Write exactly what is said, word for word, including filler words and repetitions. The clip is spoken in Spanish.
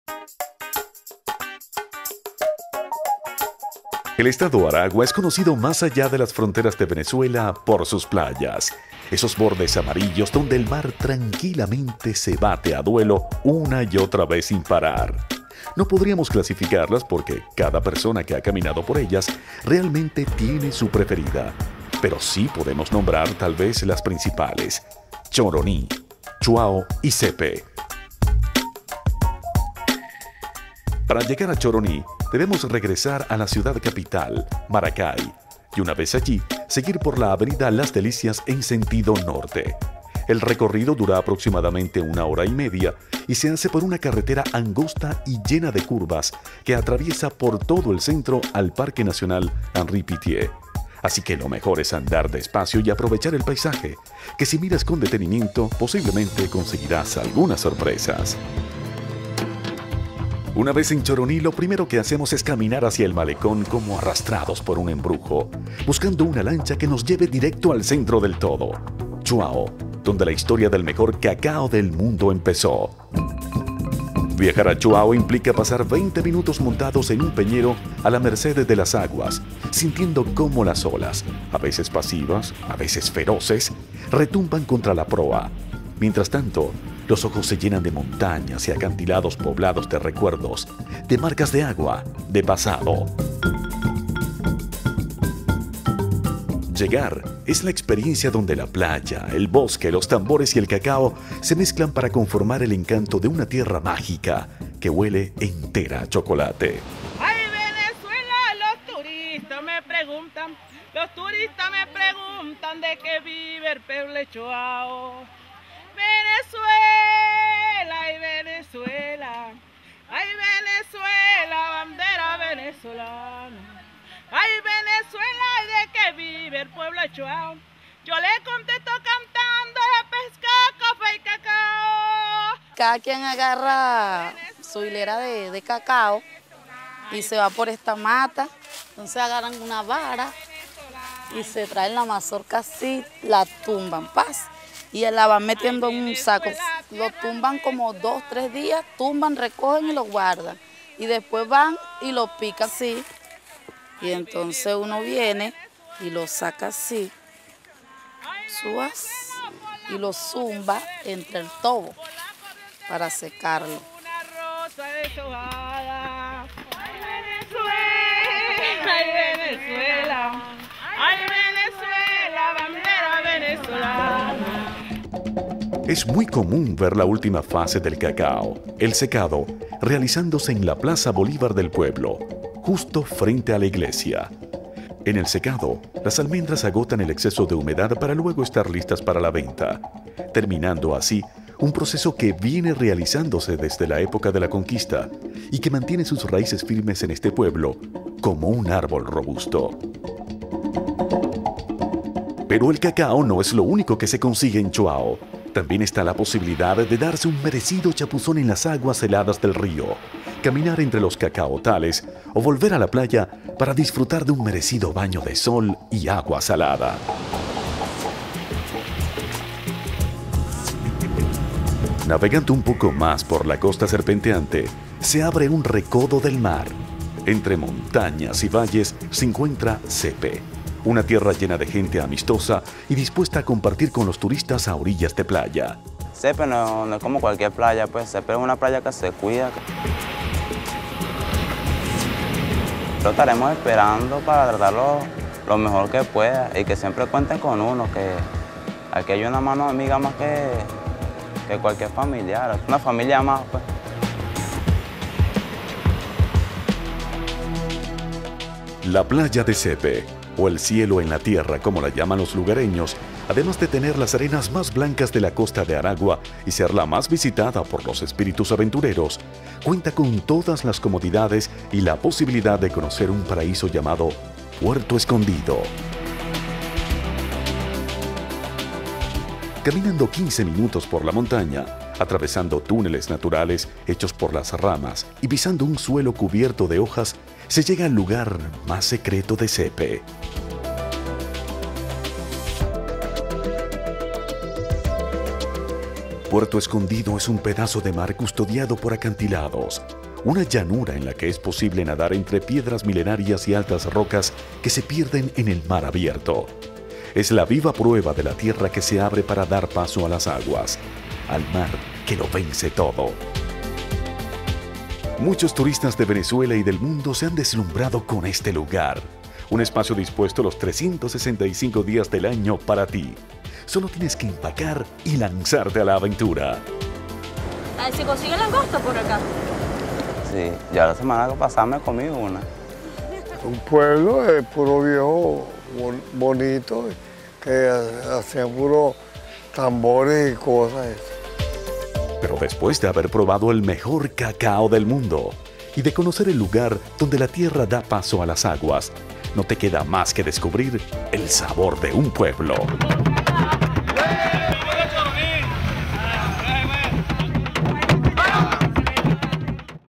El estado Aragua es conocido más allá de las fronteras de Venezuela por sus playas. Esos bordes amarillos donde el mar tranquilamente se bate a duelo una y otra vez sin parar. No podríamos clasificarlas porque cada persona que ha caminado por ellas realmente tiene su preferida. Pero sí podemos nombrar tal vez las principales: Choroní, Chuao y Cepe. Para llegar a Choroní, debemos regresar a la ciudad capital, Maracay, y una vez allí, seguir por la avenida Las Delicias en sentido norte. El recorrido dura aproximadamente una hora y media y se hace por una carretera angosta y llena de curvas que atraviesa por todo el centro al Parque Nacional Henri Pittier. Así que lo mejor es andar despacio y aprovechar el paisaje, que si miras con detenimiento, posiblemente conseguirás algunas sorpresas. Una vez en Choroní, lo primero que hacemos es caminar hacia el malecón como arrastrados por un embrujo, buscando una lancha que nos lleve directo al centro del todo, Chuao, donde la historia del mejor cacao del mundo empezó. Viajar a Chuao implica pasar veinte minutos montados en un peñero a la merced de las aguas, sintiendo cómo las olas, a veces pasivas, a veces feroces, retumban contra la proa. Mientras tanto, los ojos se llenan de montañas y acantilados poblados de recuerdos, de marcas de agua, de pasado. Llegar es la experiencia donde la playa, el bosque, los tambores y el cacao se mezclan para conformar el encanto de una tierra mágica que huele entera a chocolate. Ay, Venezuela, los turistas me preguntan, los turistas me preguntan de qué vive el pueblo Chuao. Venezuela, ay Venezuela, ay Venezuela, bandera venezolana. Ay Venezuela, ay de qué vive el pueblo Chuao. Yo le contesto cantando de pesca, café y cacao. Cada quien agarra su hilera de, de cacao y se va por esta mata. Entonces agarran una vara y se traen la mazorca así, la tumban, paz. Y la van metiendo en un saco. Lo tumban como dos, tres días, tumban, recogen y lo guardan. Y después van y lo pican así. Y entonces uno viene y lo saca así, suas, y lo zumba entre el tobo para secarlo. Ay Venezuela, ay Venezuela, ay Venezuela, bandera venezolana. Es muy común ver la última fase del cacao, el secado, realizándose en la Plaza Bolívar del pueblo, justo frente a la iglesia. En el secado, las almendras agotan el exceso de humedad para luego estar listas para la venta, terminando así un proceso que viene realizándose desde la época de la conquista y que mantiene sus raíces firmes en este pueblo como un árbol robusto. Pero el cacao no es lo único que se consigue en Chuao. También está la posibilidad de darse un merecido chapuzón en las aguas heladas del río, caminar entre los cacaotales o volver a la playa para disfrutar de un merecido baño de sol y agua salada. Navegando un poco más por la costa serpenteante, se abre un recodo del mar. Entre montañas y valles se encuentra Cepe, una tierra llena de gente amistosa y dispuesta a compartir con los turistas a orillas de playa. Cepe no, no es como cualquier playa, pues Cepe es una playa que se cuida. Lo estaremos esperando para tratarlo lo mejor que pueda y que siempre cuenten con uno, que aquí hay una mano amiga más que, que cualquier familiar, una familia más, pues. La playa de Cepe, o el cielo en la tierra como la llaman los lugareños, además de tener las arenas más blancas de la costa de Aragua y ser la más visitada por los espíritus aventureros, cuenta con todas las comodidades y la posibilidad de conocer un paraíso llamado Puerto Escondido. Caminando quince minutos por la montaña, atravesando túneles naturales hechos por las ramas y pisando un suelo cubierto de hojas, se llega al lugar más secreto de Cepe. Puerto Escondido es un pedazo de mar custodiado por acantilados, una llanura en la que es posible nadar entre piedras milenarias y altas rocas que se pierden en el mar abierto. Es la viva prueba de la tierra que se abre para dar paso a las aguas, al mar que lo vence todo. Muchos turistas de Venezuela y del mundo se han deslumbrado con este lugar, un espacio dispuesto los trescientos sesenta y cinco días del año para ti. Solo tienes que empacar y lanzarte a la aventura. Ay, ¿se consigue langosta por acá? Sí, ya la semana pasada me comí una. Un pueblo de puro viejo bon- bonito, que hacían puros tambores y cosas. Pero después de haber probado el mejor cacao del mundo y de conocer el lugar donde la tierra da paso a las aguas, no te queda más que descubrir el sabor de un pueblo.